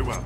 well.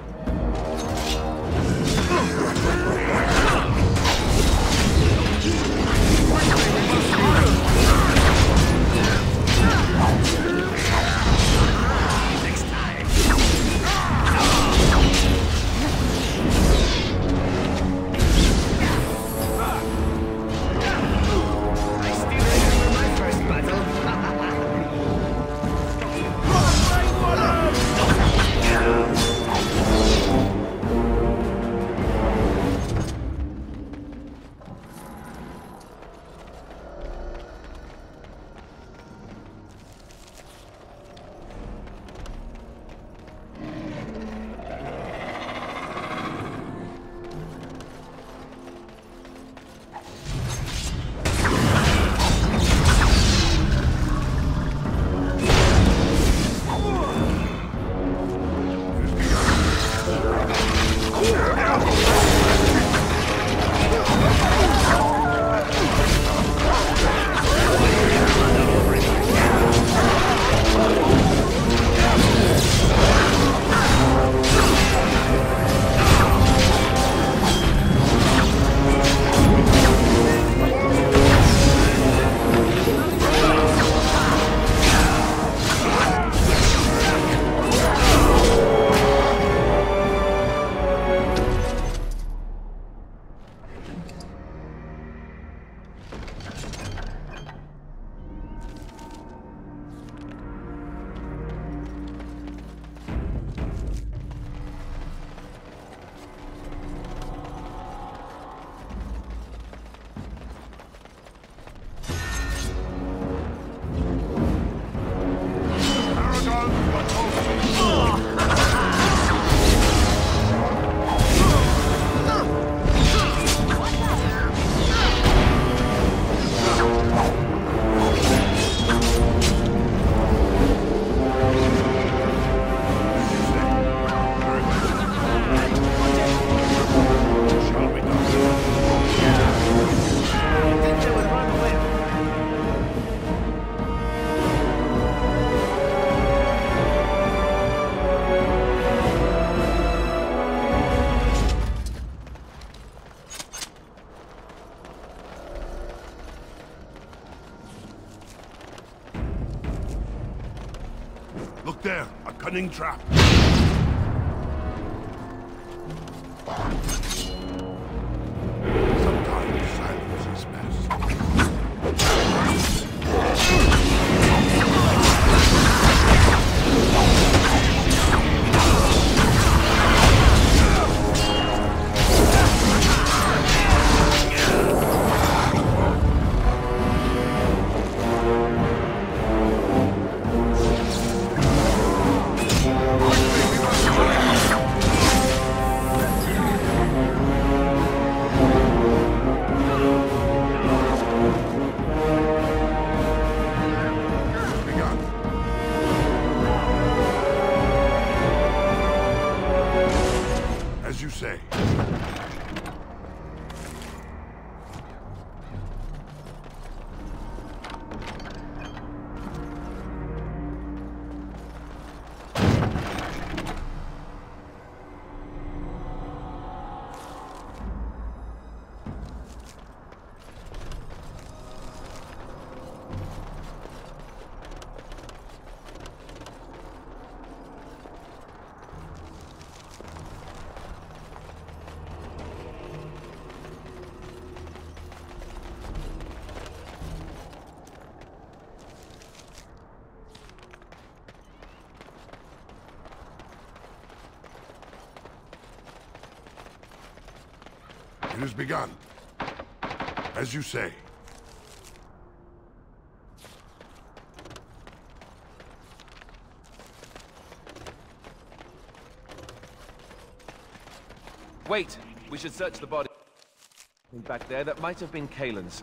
Look there, a cunning trap. Sometimes silence is best. As you say. It has begun. As you say. Wait! We should search the body. Back there, that might have been Kalen's.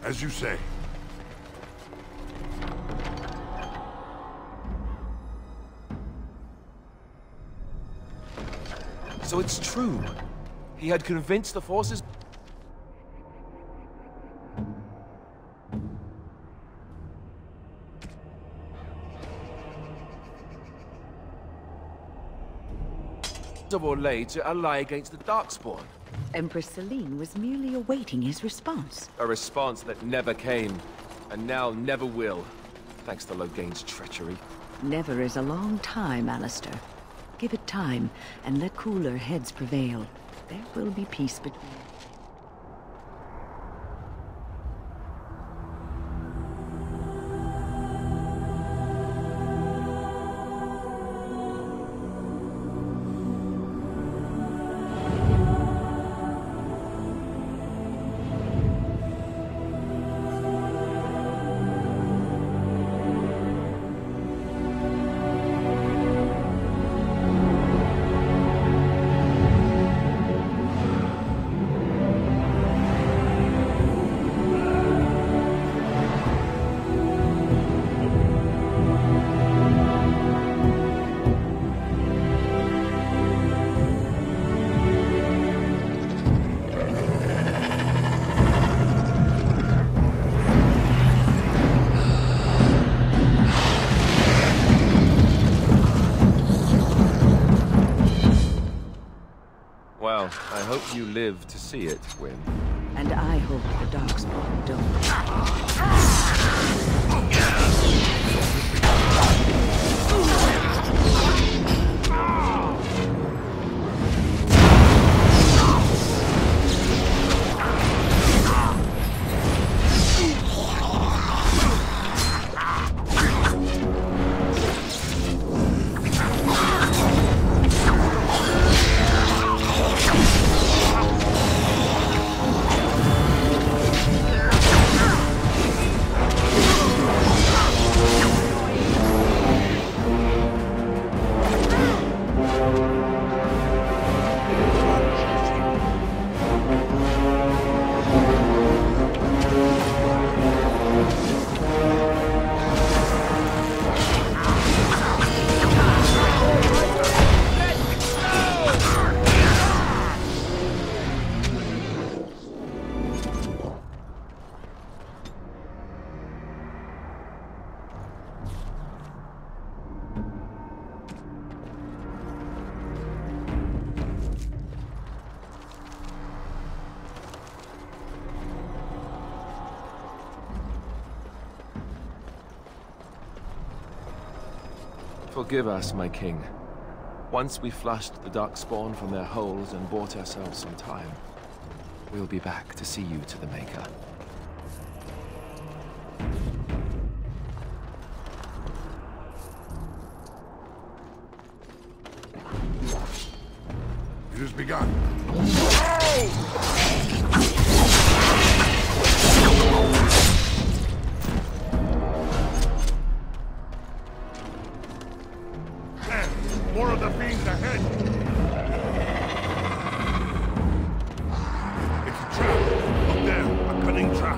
As you say. So it's true. He had convinced the forces of Orlais to ally against the Darkspawn. Empress Celine was merely awaiting his response. A response that never came, and now never will, thanks to Loghain's treachery. Never is a long time, Alistair. Give it time, and let cooler heads prevail. There will be peace between... Well, I hope you live to see it, Wynne. And I hope the Darkspawn don't. Forgive us, my king. Once we flushed the Darkspawn from their holes and bought ourselves some time, we'll be back to see you to the Maker. It has begun. More of the fiends ahead! It's a trap! Up there! A cunning trap!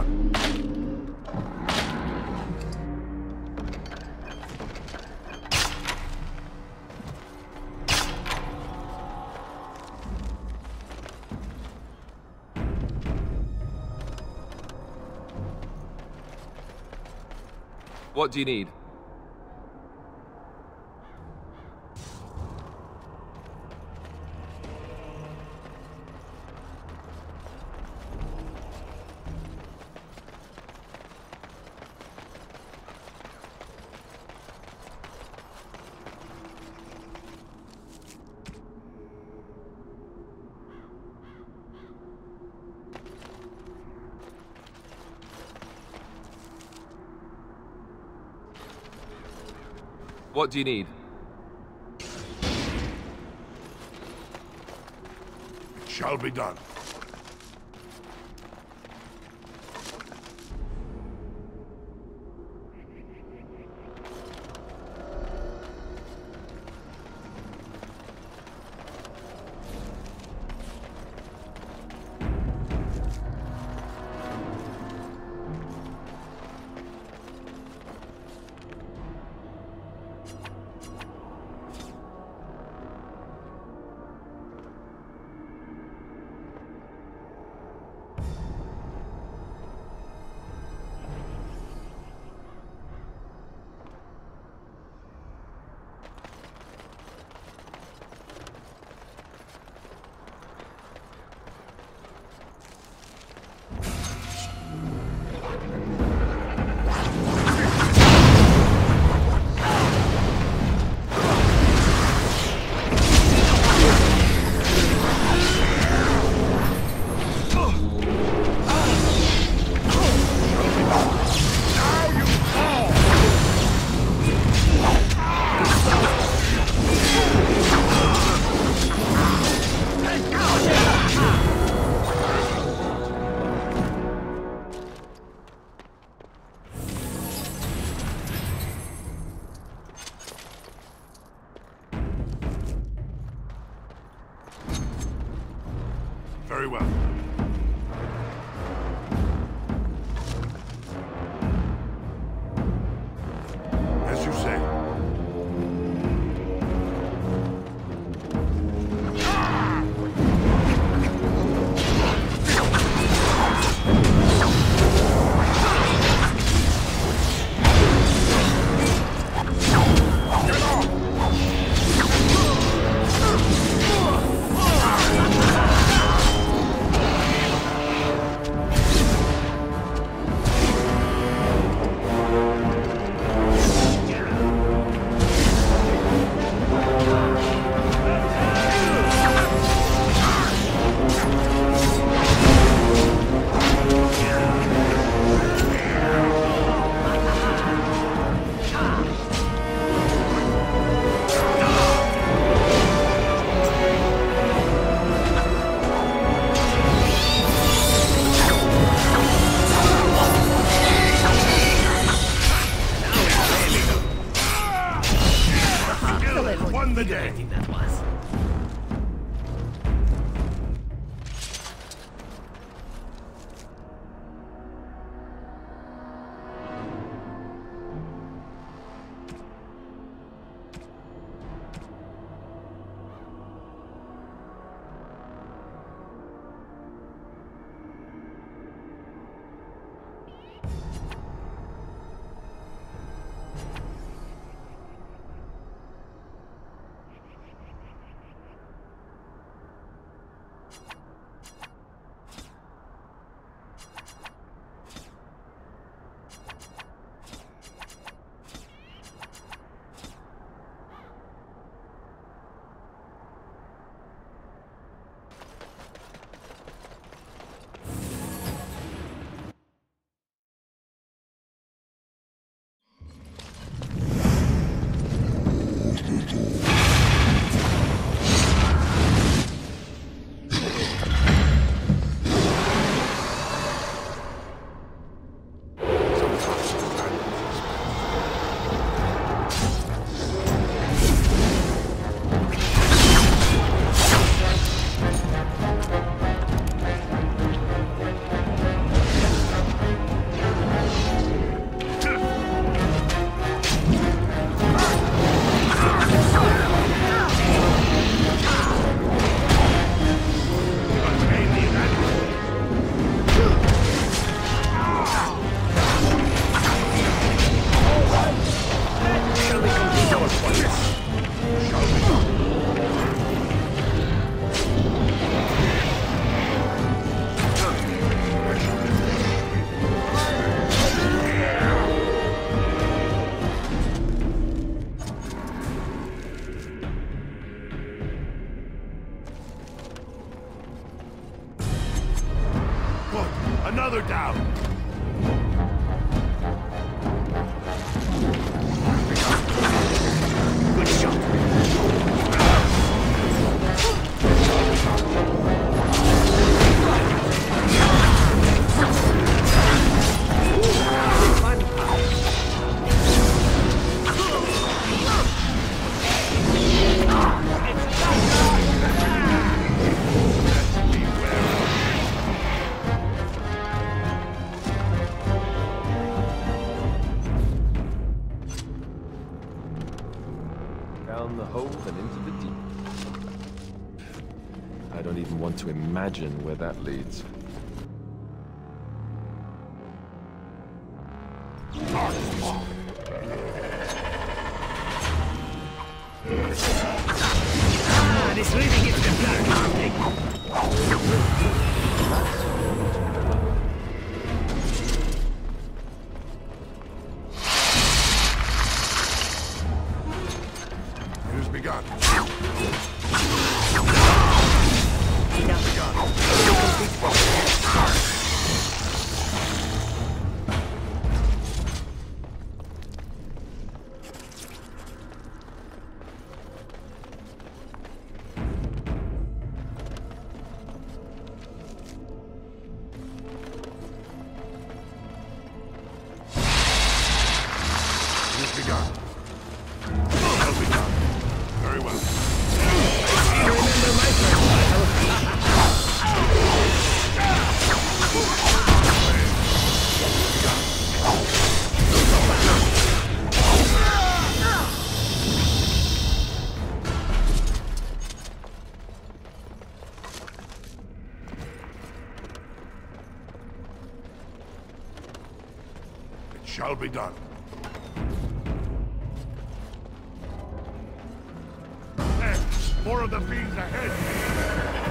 begun. What do you need? What do you need? It shall be done. Very well. As you say. Won the day. I think that was. Another down. Good shot. Down the hole and into the deep. I don't even want to imagine where that leads. This really gets the blood pumping. Use begun. Use begun. Well begun. Very well. It shall be done. More of the fiends ahead!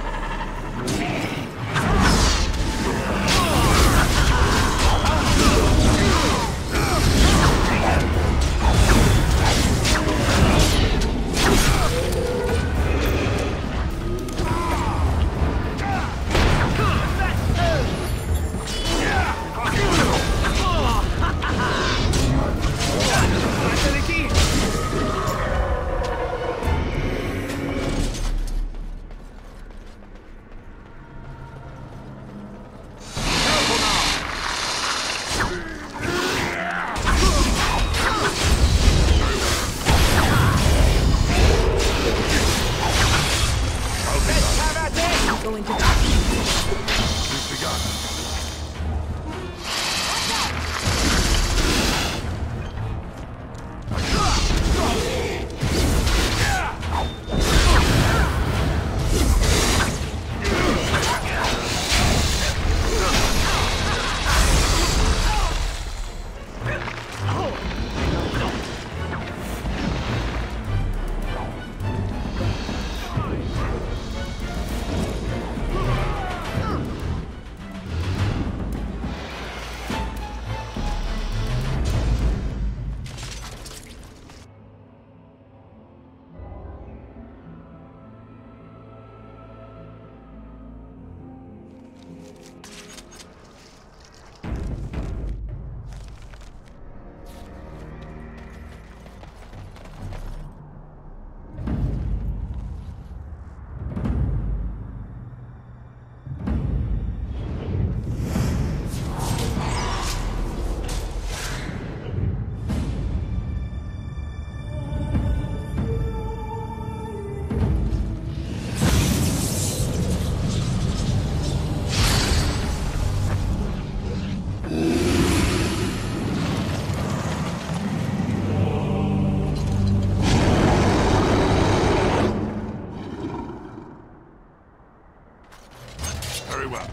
Going to Use begun. Very well.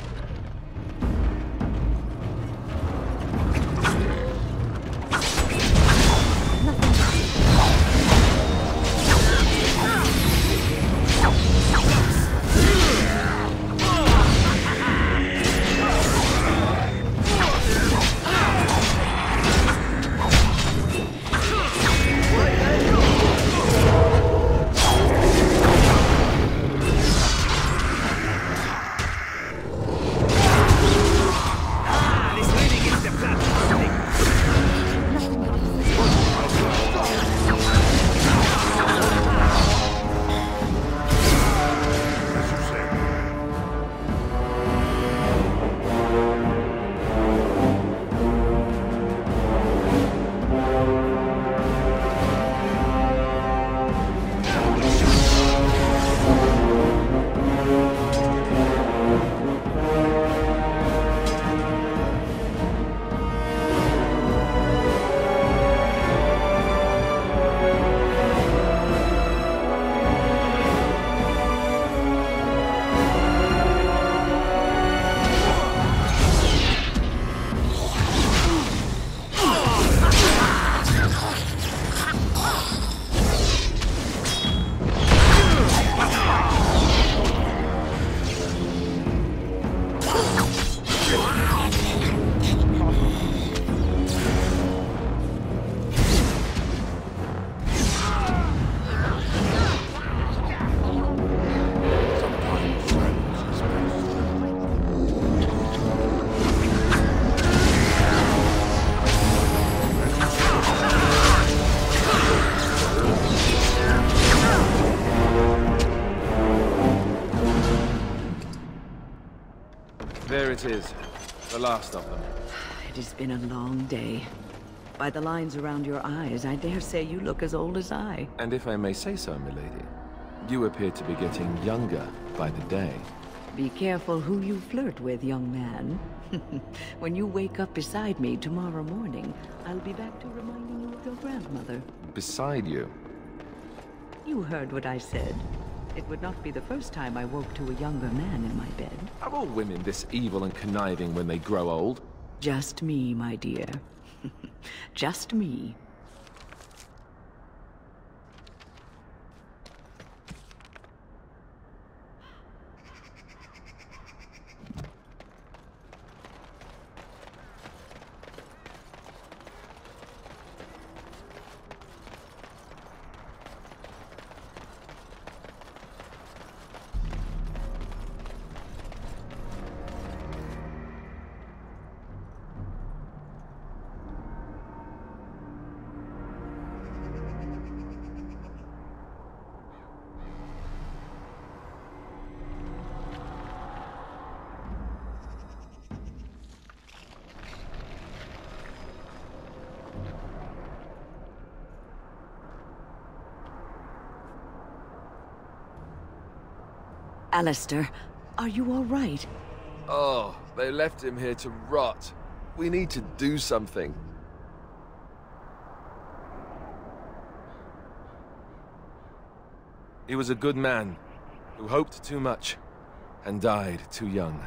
There it is. The last of them. It has been a long day. By the lines around your eyes, I dare say you look as old as I. And if I may say so, milady, you appear to be getting younger by the day. Be careful who you flirt with, young man. When you wake up beside me tomorrow morning, I'll be back to reminding you of your grandmother. Beside you? You heard what I said. It would not be the first time I woke to a younger man in my bed. Are all women this evil and conniving when they grow old? Just me, my dear. Just me. Alistair, are you all right? Oh, they left him here to rot. We need to do something. He was a good man, who hoped too much, and died too young.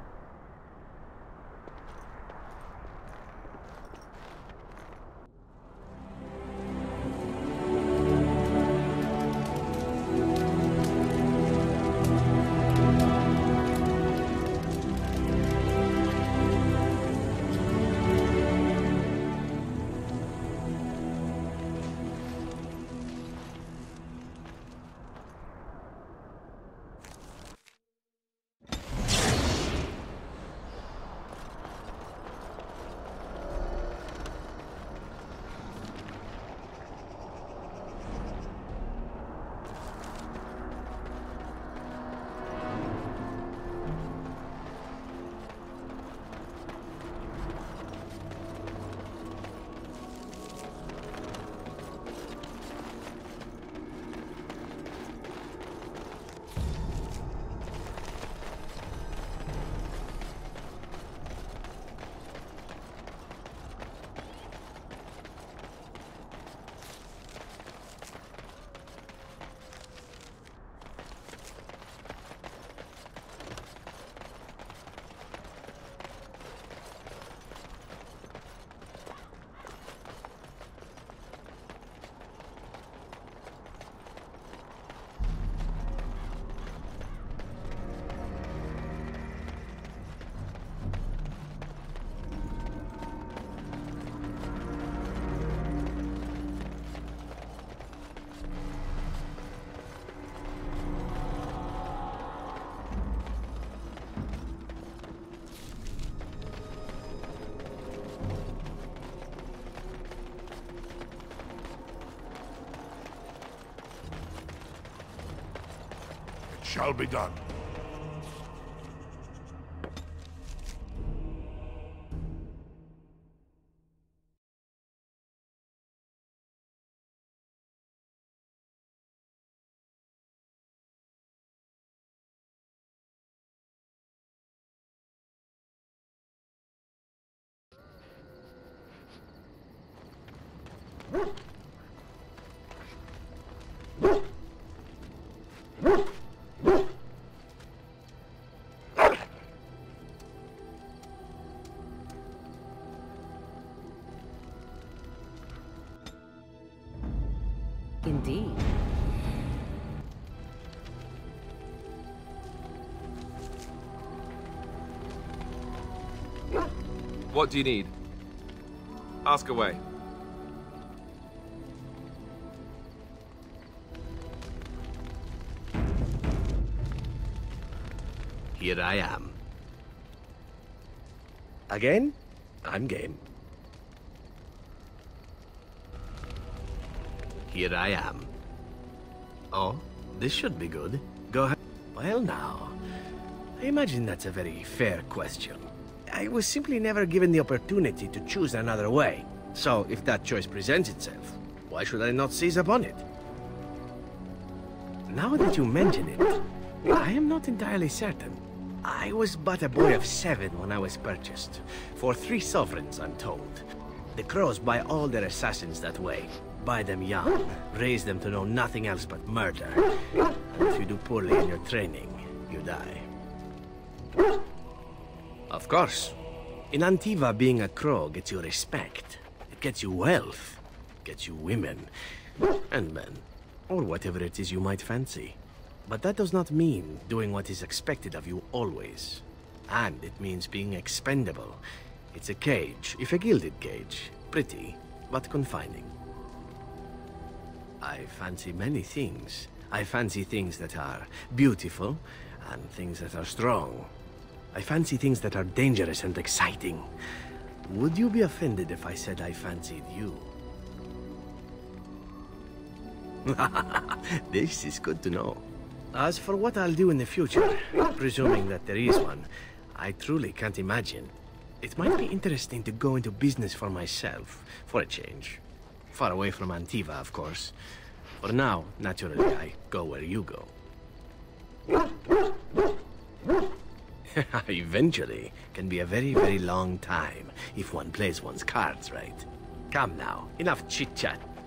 Shall be done. Indeed. What do you need? Ask away. Here I am. Again? I'm game. Here I am. Oh, this should be good. Go ahead. Well now, I imagine that's a very fair question. I was simply never given the opportunity to choose another way. So, if that choice presents itself, why should I not seize upon it? Now that you mention it, I am not entirely certain. I was but a boy of 7 when I was purchased. For 3 sovereigns, I'm told. The Crows buy all their assassins that way. Buy them young, raise them to know nothing else but murder. And if you do poorly in your training, you die. Of course. In Antiva, being a Crow gets you respect. It gets you wealth. Gets you women. And men. Or whatever it is you might fancy. But that does not mean doing what is expected of you always. And it means being expendable. It's a cage, if a gilded cage. Pretty, but confining. I fancy many things. I fancy things that are beautiful, and things that are strong. I fancy things that are dangerous and exciting. Would you be offended if I said I fancied you? This is good to know. As for what I'll do in the future, presuming that there is one, I truly can't imagine. It might be interesting to go into business for myself, for a change. Far away from Antiva, of course. For now, naturally, I go where you go. Eventually can be a very, very long time if one plays one's cards right. Come now, enough chit-chat.